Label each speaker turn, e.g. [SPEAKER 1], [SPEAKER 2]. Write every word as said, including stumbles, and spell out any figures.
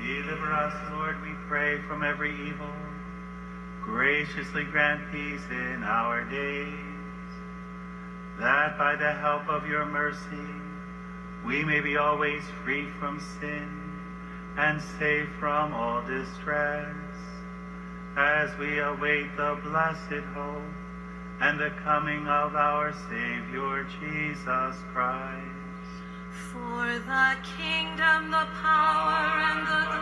[SPEAKER 1] Deliver us, Lord, we pray, from every evil. Graciously grant peace in our days, that by the help of your mercy we may be always free from sin and safe from all distress, as we await the blessed hope and the coming of our Savior, Jesus Christ.
[SPEAKER 2] For the kingdom, the power, and the